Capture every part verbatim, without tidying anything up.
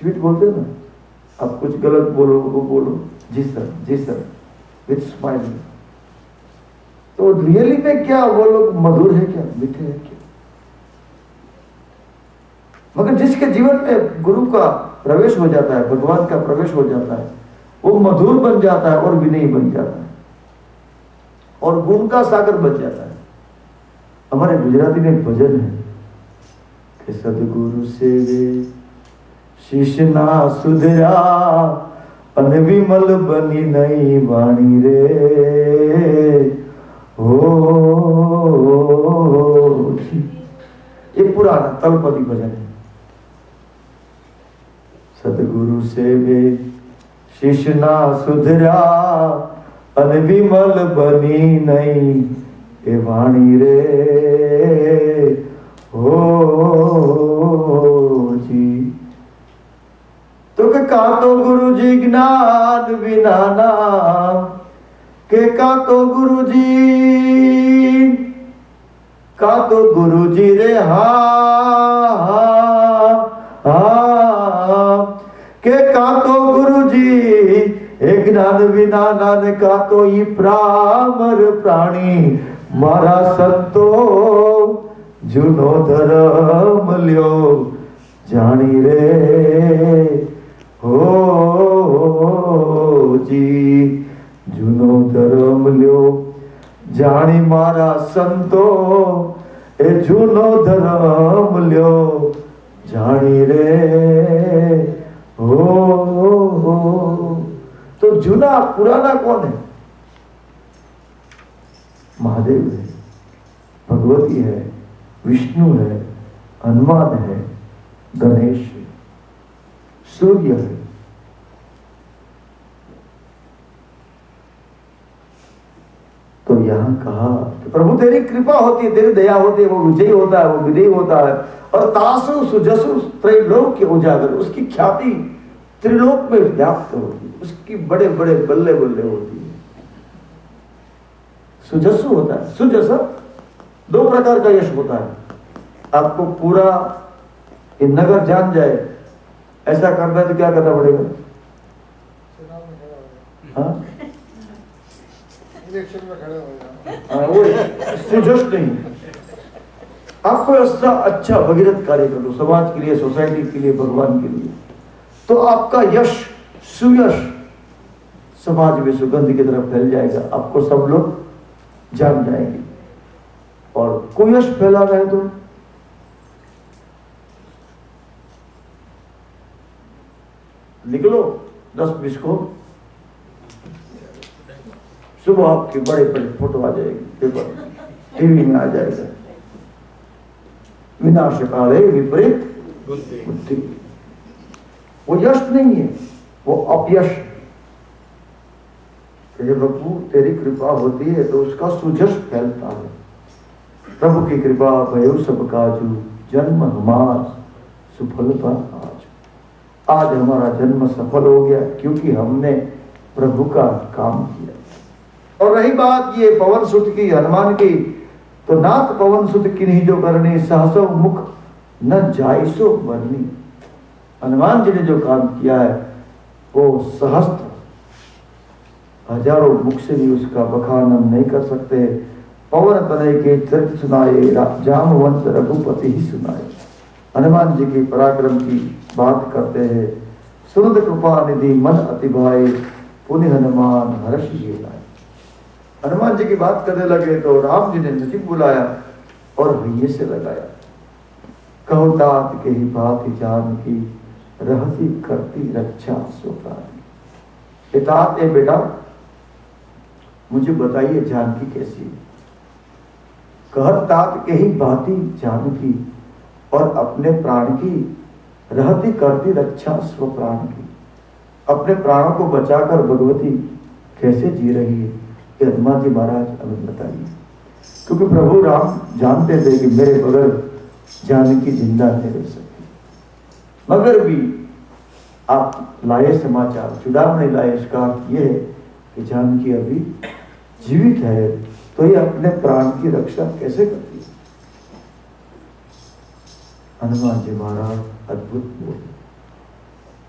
Sweet बोलते हैं ना, आप कुछ गलत बोलो वो बोलो जी सर जी सर विथ स्माइलिंग। तो रियली में क्या वो लोग मधुर है क्या, मीठे है क्या? मगर जिसके जीवन में गुरु का प्रवेश हो जाता है, भगवान का प्रवेश हो जाता है, वो मधुर बन जाता है और विनयी बन जाता है और गुण का सागर बन जाता है। हमारे गुजराती में एक भजन है कि सदगुरु से शीश ना सुधरा अन विमल बनी नई वाणी रे हो। ये पुराना तलपदी भजन है। सदगुरु से वे शीश ना सुधरा अन विमल बनी नई ए वाणी रे हो जी। तो के का तो गुरु जी ज्ञान बिना नाम के का तो गुरु जी का तो गुरु जी रे हा हा के का तो गुरु जी एक ज्ञान बिना नान का तो ही प्रामर प्राणी मारा संतो जुनो धर्म लियो जानी रे हो जी। जुनो धर्म लियो जानी मारा संतो ए जुनो धर्म लियो जानी रे हो, हो। तो जुना पुराना कौन है? महादेव है, भगवती है, विष्णु है, हनुमान है, गणेश है, सूर्य है। तो यहां कहा कि प्रभु तेरी कृपा होती है, तेरी दया होती है, वो विजयी होता है, वो विजयी होता है। और तासु सुजसु त्रैलोक के उजागर, उसकी ख्याति त्रिलोक में व्याप्त होती है, उसकी बड़े बड़े बल्ले बल्ले होती है। सुजसु होता है, सुजस दो प्रकार का यश होता है। आपको पूरा ये नगर जान जाए ऐसा करना है तो क्या करना पड़ेगा? हाँ? इलेक्शन में खड़े होगा। वो सुजस नहीं, आपको ऐसा अच्छा भगीरथ कार्य कर दो समाज के लिए, सोसाइटी के लिए, भगवान के लिए, तो आपका यश सुयश समाज में सुगंध की तरफ फैल जाएगा, आपको सब लोग जान जाएंगे। और कुयश फैला रहे तो निकलो दस बीस को, सुबह आपके बड़े बड़े फोटो आ जाएगी, पेपर टीवी में आ जाएगा, विनाशकाले विपरीत बुद्धि। वो यश नहीं है, वो अपयश। प्रभु तेरी कृपा होती है तो उसका सुजस फैलता है। प्रभु की कृपा भयो सब काजू, जन्म हमार सुफल पर आज। आज हमारा जन्म सफल हो गया क्योंकि हमने प्रभु का काम किया। और रही बात ये पवन सुत की, हनुमान की, तो नाथ पवन सुत की नहीं जो करनी, सहसो मुख न जायसो बरनी। हनुमान जी ने जो काम किया है वो सहस्त्र हजारों मुख से भी उसका बखान हम नहीं कर सकते। पवन तनय के चरित सुनाए, जामवंत रघुपति ही सुनाए। हनुमान जी की पराक्रम की बात करते हैं। सुनत कृपा निधि मन अति भाए, पुण्य हनुमान हर्ष ये लाए। हनुमान जी की बात करने लगे तो राम जी ने नजीब बुलाया और भैये से लगाया। कहो तात के ही बात जान की, रहती करती रक्षा स्वप्राणी। तात ए बेटा मुझे बताइए जानकी कैसी है? कहत तात के ही बाती जानकी, और अपने प्राण की रहती करती रक्षा स्वप्राण की। अपने प्राणों को बचाकर भगवती कैसे जी रही है, ये हनुमान जी महाराज हमें बताइए। क्योंकि प्रभु राम जानते थे कि मेरे बगैर जानकी जिंदा नहीं रह सकती। मगर भी आप लाए समाचार, चुड़ामणि लाए, इसका अर्थ यह है कि जानकी अभी जीवित है, तो ये अपने प्राण की रक्षा कैसे करती है? हनुमान जी महाराज अद्भुत बोले।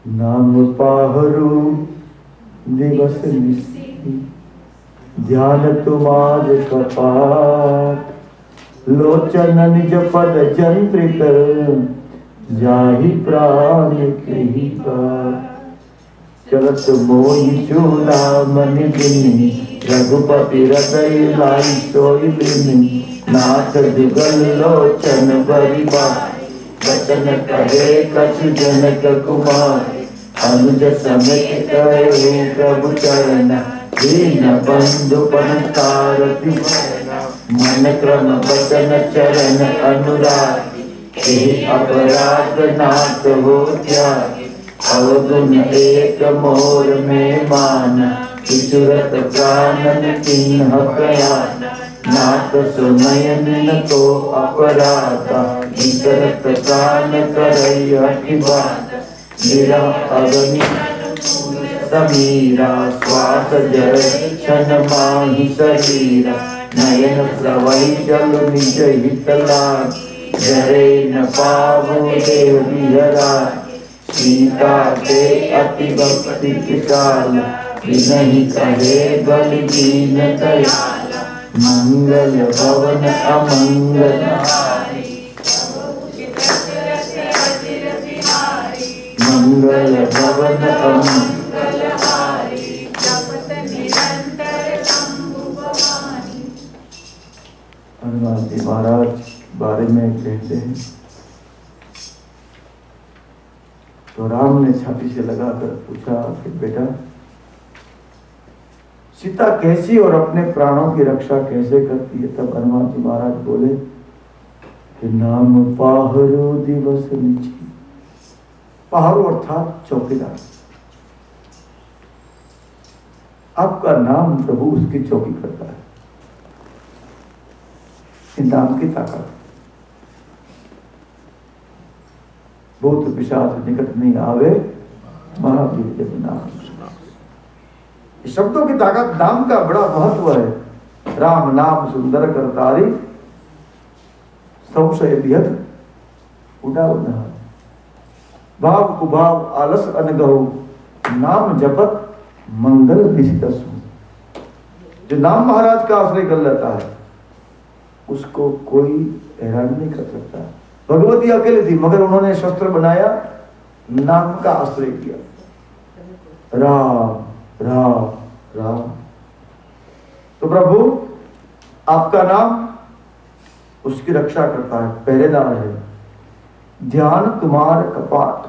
नाम पाहरु दिवस निसी, ध्यान तुमार कपाट, लोचन निज पद जंत्रित, जाहि प्राण कही बात। चलत मोहि चूड़ामणि बिनि, रघुपति हृदय लाई सोई बिनि। नाथ जुगल लोचन बरिबाई, वचन कहे कछु जनक कुमार। अनुज समेत कहे प्रभु चरण, दीन बंधु पन तारति भरना। मन क्रम वचन चरण अनुरागी, हे अपराध नाथ हो त्यागी। अवगुण एक मोर में माना, किशुरत प्राणन किन्ह कयाना। नाथ सुनयन न तो अपराधा, विचरत कान करई हठि बाधा। मेरा अगनि समीरा, श्वास जर क्षण माहि शरीरा। नयन प्रवहि जल निज हित लागे, जरे न पावो देव बिहराए। सीता के अति भक्ति विशाल, विनहि कहे बलि दीन दयाल। मंगल भवन अमंगल हारी, मंगल भवन अमंगल हारी। जपत निरंतर शंभु भवानी। हनुमान जी महाराज बारे में कहते हैं, तो राम ने छाती से लगाकर पूछा कि बेटा सीता कैसी और अपने प्राणों की रक्षा कैसे करती है? तब हनुमान जी महाराज बोले कि नाम पाहरो दिवस निची। पाहरो अर्थात चौकीदार। आपका नाम प्रभु उसकी चौकी करता है। इन नाम की ताकत, भूत पिशाच निकट नहीं आवे, महावीर जब नाम। शब्दों की ताकत, नाम का बड़ा महत्व है। राम नाम सुंदर करतारी, संशय विहत उड़ाव नहार। भाव कुभाव आलस अनगहु, नाम जपत मंगल निशितसु। जो नाम महाराज का आश्रय कर लेता है उसको कोई हैरान नहीं कर सकता। भगवती अकेले थी मगर उन्होंने शस्त्र बनाया, नाम का आश्रय किया। राम राम राम। तो प्रभु आपका नाम उसकी रक्षा करता है, पहरेदार है। ध्यान तुम्हार कपाट,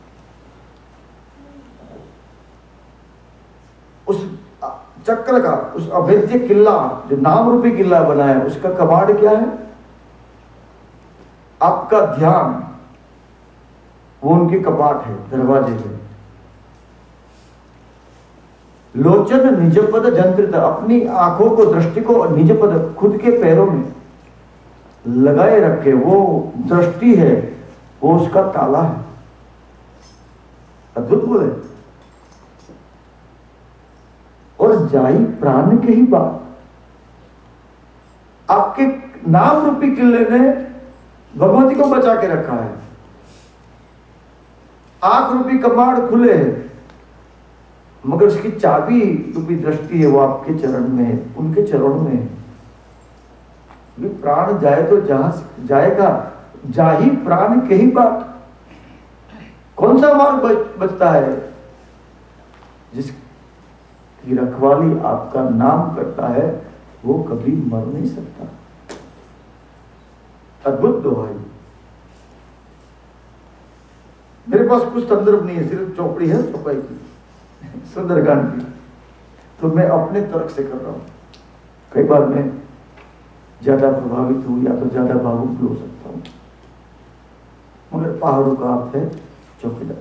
उस चक्र का, उस अभेद्य किला जो नाम रूपी किला बनाया, उसका कपाट क्या है? आपका ध्यान, वो उनके कपाट है, दरवाजे है। लोचन निज पद जंत्रित, अपनी आंखों को, दृष्टि को निज पद, खुद के पैरों में लगाए रखे, वो दृष्टि है, वो उसका ताला है। अद्भुत बोले। और जाई प्राण के ही बात, आपके नाम रूपी किले ने भगवती को बचा के रखा है। आंख रूपी कमाड़ खुले है मगर उसकी चाबी रूपी दृष्टि है, वो आपके चरण में है, उनके चरणों में है। प्राण जाए तो जहां जाएगा, जाही प्राण के ही बात। कौन सा मार्ग बच, बचता है? जिसकी रखवाली आपका नाम करता है वो कभी मर नहीं सकता। अद्भुत दोहाई। मेरे पास कुछ संदर्भ नहीं है, सिर्फ चौपड़ी है चौपाई की, सुंदरकांड की, तो मैं अपने तर्क से कर रहा हूं। कई बार मैं ज्यादा प्रभावित हूं या तो ज्यादा भावुक भी हो सकता हूं, मगर पहाड़ों का अर्थ है चौकीदार।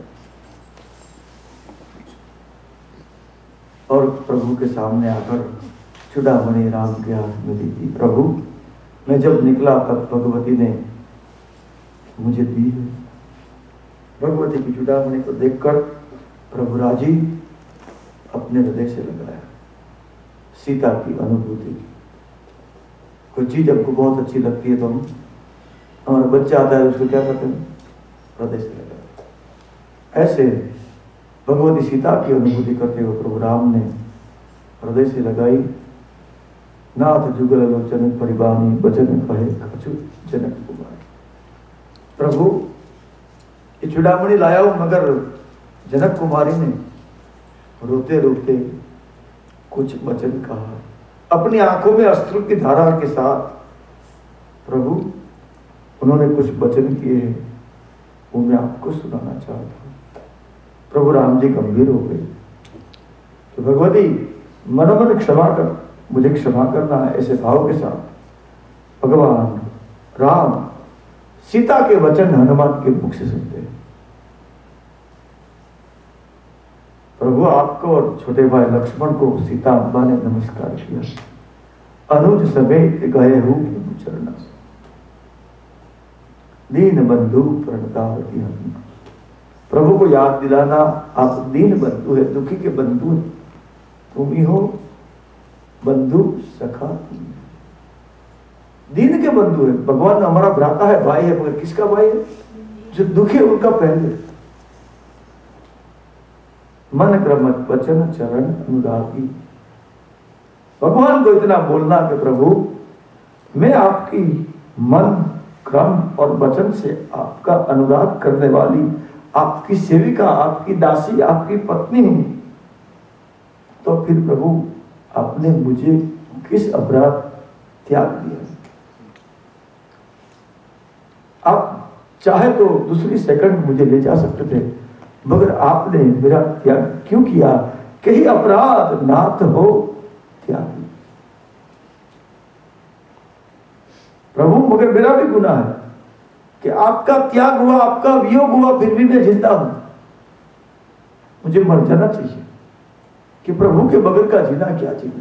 और प्रभु के सामने आकर चूड़ामणि राम के हाथ में दी थी। प्रभु मैं जब निकला तब भगवती ने मुझे दी है। भगवती की चूड़ामणि को देखकर प्रभु राजी अपने हृदय से लगाया। सीता की अनुभूति की कोई चीज हमको बहुत अच्छी लगती है तो हम, हमारा बच्चा आता है उसको क्या करते हैं? हृदय से लगाते। ऐसे भगवती सीता की अनुभूति करते हुए प्रभु राम ने हृदय से लगाई, नाथ जुगल लोचन परिवानी वचन कहे कछु जनक कुमार। प्रभु ये चूड़ामणि लाया हूं, मगर जनक कुमारी ने रोते रोते कुछ वचन कहा, अपनी आंखों में अश्रु की धारा के साथ प्रभु उन्होंने कुछ वचन किए हैं, वो मैं आपको सुनाना चाहता हूं। प्रभु राम जी गंभीर हो गए, तो भगवती मनोमन क्षमा कर, मुझे क्षमा करना है, ऐसे भाव के साथ भगवान राम सीता के वचन हनुमान के मुख से सुनते हैं। प्रभु आपको और छोटे भाई लक्ष्मण को सीता अम्बा ने नमस्कार किया, अनुज समेत गए हूं चरण दीन बंधु प्रणतार की हनुमान। प्रभु को याद दिलाना, आप दीन बंधु है, दुखी के बंधु है, तुम ही हो बंधु सखा, दीन के बंधु है। भगवान हमारा भ्राता है, भाई है, मगर किसका भाई है? जो दुखी है उनका पहले। मन क्रमत वचन चरण अनुरागी। भगवान को इतना बोलना कि प्रभु मैं आपकी मन क्रम और वचन से आपका अनुराग करने वाली, आपकी सेविका, आपकी दासी, आपकी पत्नी हूं, तो फिर प्रभु आपने मुझे किस अपराध त्याग दिया? आप चाहे तो दूसरी सेकंड मुझे ले जा सकते थे, मगर आपने मेरा त्याग क्यों किया? कहीं अपराध नाथ हो त्याग। प्रभु मगर मेरा भी गुनाह है कि आपका त्याग हुआ, आपका वियोग हुआ, फिर भी मैं जिंदा हूं, मुझे मर जाना चाहिए कि प्रभु के बगैर का जीना क्या जीना।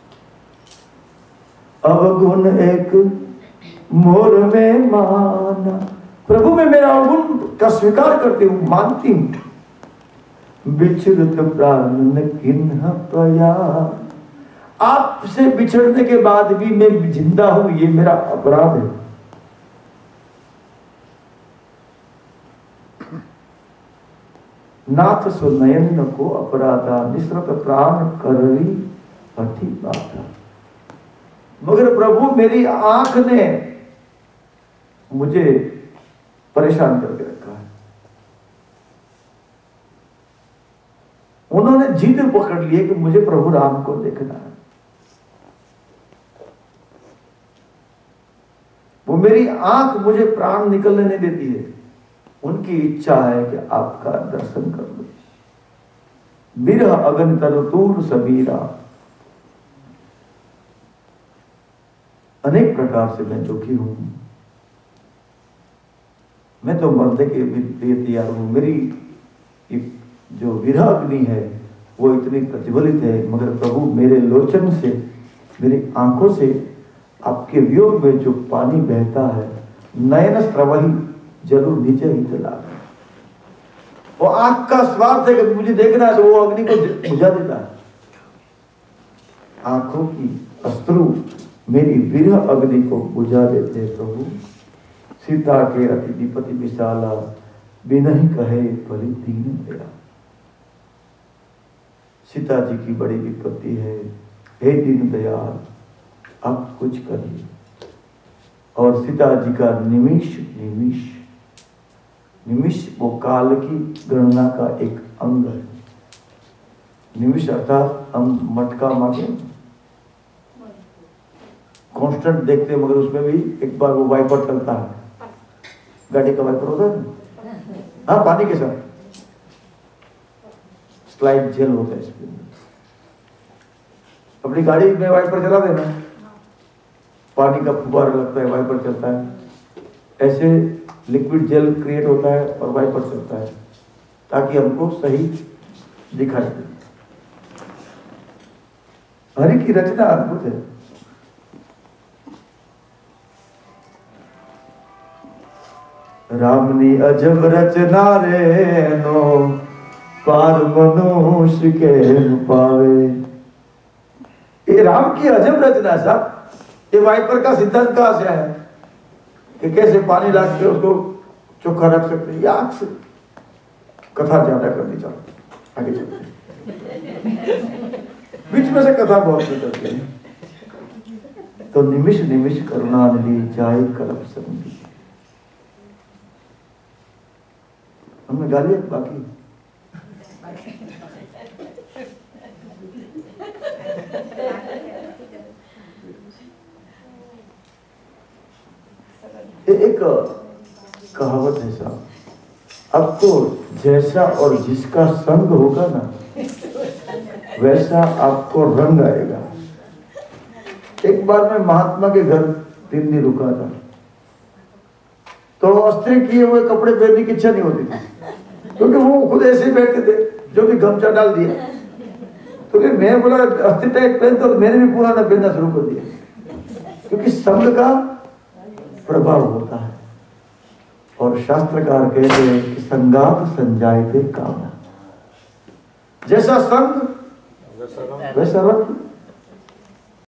अवगुण एक मोर में माना, प्रभु में मेरा अवगुण का स्वीकार करती हूं, मानती हूं। बिछुरत प्राण किन्ह पया, आपसे बिछड़ने के बाद भी मैं जिंदा हूं, ये मेरा अपराध है। नाथ सुनयन को अपराधा, निसरत प्राण करवी अति बाधा। मगर प्रभु मेरी आंख ने मुझे परेशान करके रखा है। उन्होंने जिद पकड़ लिए कि मुझे प्रभु राम को देखना है। वो मेरी आंख मुझे प्राण निकलने नहीं देती है। उनकी इच्छा है कि आपका दर्शन कर लो। बिरह अगन तरतूर सबीरा, अनेक प्रकार से मैं दुखी हूं, मैं तो मरने के लिए तैयार हूं। मेरी जो विरह अग्नि है वो इतनी प्रज्वलित है, मगर प्रभु मेरे लोचन से, मेरी आंखों से आपके वियोग में जो पानी बहता है, नयन स्रवही जरूर नीचे ही चला गया। वो आंख का स्वार्थ है कि मुझे देखना है, तो वो अग्नि को बुझा देता है। आंखों की अश्रु मेरी विरह अग्नि को बुझा देते हैं प्रभु। सीता के अति विपति विशाला, बिनहि कहे बलि दीन दया। सीता जी की बड़ी विपत्ति है, हे दीन दयाल आप कुछ करिए। और सीता जी का निमिष निमिष निमिष वो काल की गणना का एक अंग है। निमिष अर्थात हम मटका मांगे कांस्टेंट देखते हैं, मगर उसमें भी एक बार वो वाइपर चलता है, गाड़ी का वाइपर होता है, हाँ पानी के साथ स्लाइड जेल होता है इसमें। अपनी गाड़ी में वाइपर चला देना, पानी का फुब्बारा लगता है, वाइपर चलता है। ऐसे लिक्विड जेल क्रिएट होता है और वाइपर चलता है ताकि हमको सही दिखाई दे। हरि की रचना अद्भुत है। रामनी अजब रचना रे नो, पार मनुष्य के पावे। ये राम की अजब रचना साहब। ये वाइपर का सिद्धांत कहां से आया कि कैसे पानी ला के उसको चोखा रख सकते हैं? आग से कथा ज्यादा करनी चाहती। आगे चलते हैं। बीच में से कथा बहुत निकलती है। तो निमिष निमिष करुणा निधि जाए कलप संधि। हमने गा लिया बाकी एक कहावत है साहब, आपको जैसा और जिसका संग होगा ना वैसा आपको रंग आएगा। एक बार मैं महात्मा के घर तीन दिन रुका था, तो अस्त्री किए हुए कपड़े पहनने की इच्छा नहीं होती थी, क्योंकि वो खुद ऐसे ही बैठते थे, जो भी गमछा डाल दिया। तो फिर मैं बोला अस्त्री टाइप पहन, तो मैंने भी पुराना पहनना शुरू कर दिया, क्योंकि संग का प्रभाव होता है। और शास्त्रकार कहते हैं कि संगात संजायते कामना, जैसा संग वैसा रंग।